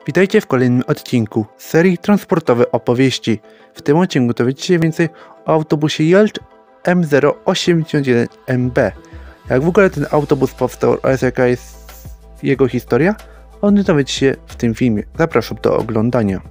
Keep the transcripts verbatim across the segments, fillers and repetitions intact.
Witajcie w kolejnym odcinku serii transportowe opowieści. W tym odcinku dowiecie się więcej o autobusie Jelcz M zero osiemdziesiąt jeden M B. Jak w ogóle ten autobus powstał oraz jaka jest jego historia, o tym dowiecie się w tym filmie. Zapraszam do oglądania.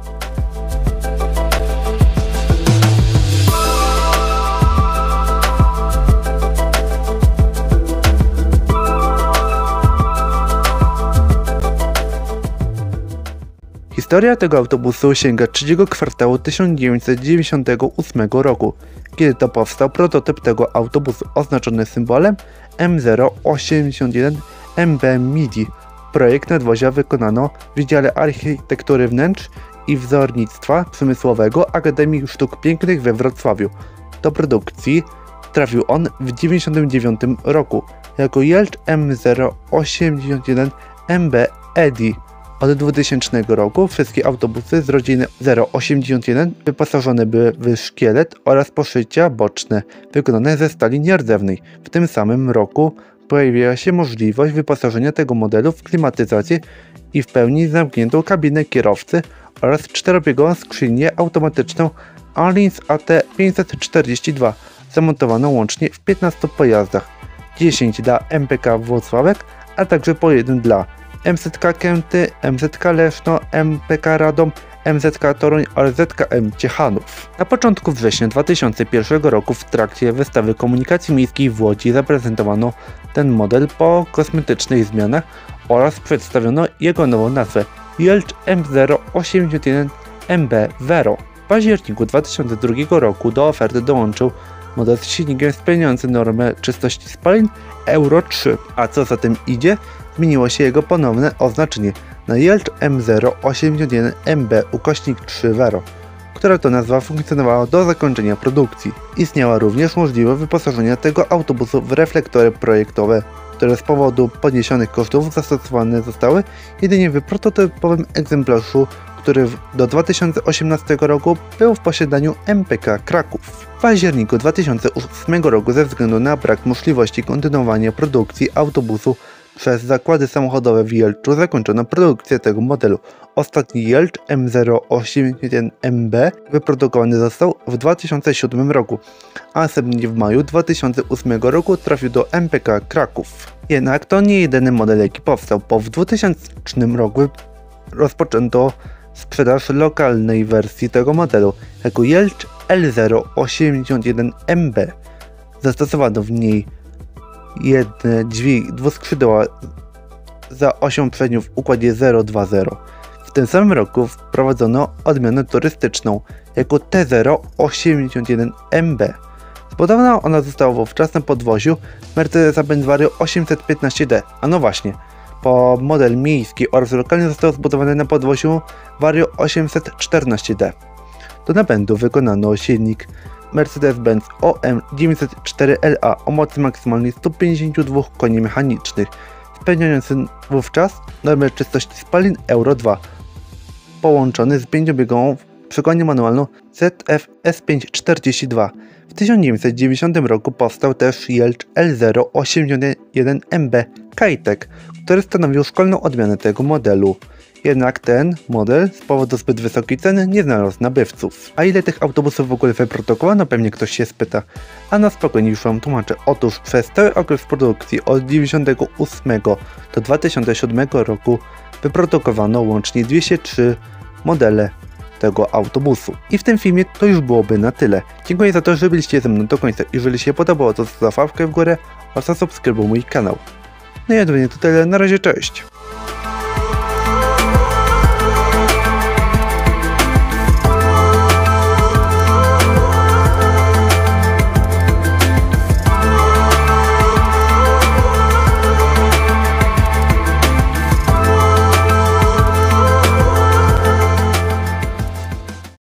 Historia tego autobusu sięga trzeciego kwartału tysiąc dziewięćset dziewięćdziesiątego ósmego roku, kiedy to powstał prototyp tego autobusu oznaczony symbolem M zero osiemdziesiąt jeden M B MIDI. Projekt nadwozia wykonano w Wydziale Architektury Wnętrz i Wzornictwa Przemysłowego Akademii Sztuk Pięknych we Wrocławiu. Do produkcji trafił on w tysiąc dziewięćset dziewięćdziesiątym dziewiątym roku jako Jelcz M zero osiemdziesiąt jeden M B EDI. Od dwutysięcznego roku wszystkie autobusy z rodziny zero osiemdziesiąt jeden wyposażone były w szkielet oraz poszycia boczne wykonane ze stali nierdzewnej. W tym samym roku pojawiła się możliwość wyposażenia tego modelu w klimatyzację i w pełni zamkniętą kabinę kierowcy oraz czterobiegową skrzynię automatyczną Alins A T pięćset czterdzieści dwa zamontowaną łącznie w piętnastu pojazdach, dziesięć dla M P K Włocławek, a także po jeden dla M Z K Kęty, M Z K Leszno, M P K Radom, M Z K Toruń oraz Z K M Ciechanów. Na początku września dwa tysiące pierwszego roku w trakcie wystawy komunikacji miejskiej w Łodzi zaprezentowano ten model po kosmetycznych zmianach oraz przedstawiono jego nową nazwę Jelcz M zero osiemdziesiąt jeden M B Vero. W październiku dwa tysiące drugiego roku do oferty dołączył model z silnikiem spełniający normę czystości spalin Euro trzy, a co za tym idzie, zmieniło się jego ponowne oznaczenie na Jelcz M zero osiemdziesiąt jeden M B ukośnik trzy Vero, która to nazwa funkcjonowała do zakończenia produkcji. Istniała również możliwość wyposażenia tego autobusu w reflektory projektowe, które z powodu podniesionych kosztów zastosowane zostały jedynie w prototypowym egzemplarzu, który do dwa tysiące osiemnastego roku był w posiadaniu M P K Kraków. W październiku dwa tysiące ósmego roku ze względu na brak możliwości kontynuowania produkcji autobusu przez zakłady samochodowe w Jelczu zakończono produkcję tego modelu. Ostatni Jelcz M zero osiemdziesiąt jeden M B wyprodukowany został w dwa tysiące siódmym roku, a następnie w maju dwa tysiące ósmego roku trafił do M P K Kraków. Jednak to nie jedyny model, jaki powstał, bo w dwutysięcznym roku rozpoczęto sprzedaż lokalnej wersji tego modelu jako Jelcz L zero osiemdziesiąt jeden M B. Zastosowano w niej jedne drzwi dwuskrzydła za osią przednią w układzie zero dwa zero. W tym samym roku wprowadzono odmianę turystyczną jako T zero osiemdziesiąt jeden M B. Zbudowana ona została wówczas na podwoziu Mercedes-Benz Vario osiemset piętnaście D, a no właśnie, bo model miejski oraz lokalny został zbudowany na podwoziu Vario osiemset czternaście D. Do napędu wykonano silnik Mercedes-Benz O M dziewięćset cztery L A o mocy maksymalnej stu pięćdziesięciu dwóch koni mechanicznych, spełniający wówczas normę czystości spalin Euro dwa, połączony z pięciobiegową przekładnią manualną Z F S pięćset czterdzieści dwa. W tysiąc dziewięćset dziewięćdziesiątym roku powstał też Jelcz L zero osiemdziesiąt jeden M B Kajtek, który stanowił szkolną odmianę tego modelu. Jednak ten model z powodu zbyt wysokiej ceny nie znalazł nabywców. A ile tych autobusów w ogóle wyprodukowano, pewnie ktoś się spyta. A na spokojnie już wam tłumaczę. Otóż przez cały okres produkcji od tysiąc dziewięćset dziewięćdziesiątego ósmego do dwa tysiące siódmego roku wyprodukowano łącznie dwieście trzy modele tego autobusu. I w tym filmie to już byłoby na tyle. Dziękuję za to, że byliście ze mną do końca. Jeżeli się podobało, to zostaw łapkę w górę oraz zasubskrybuj mój kanał. No i jedynie to tyle, na razie, cześć!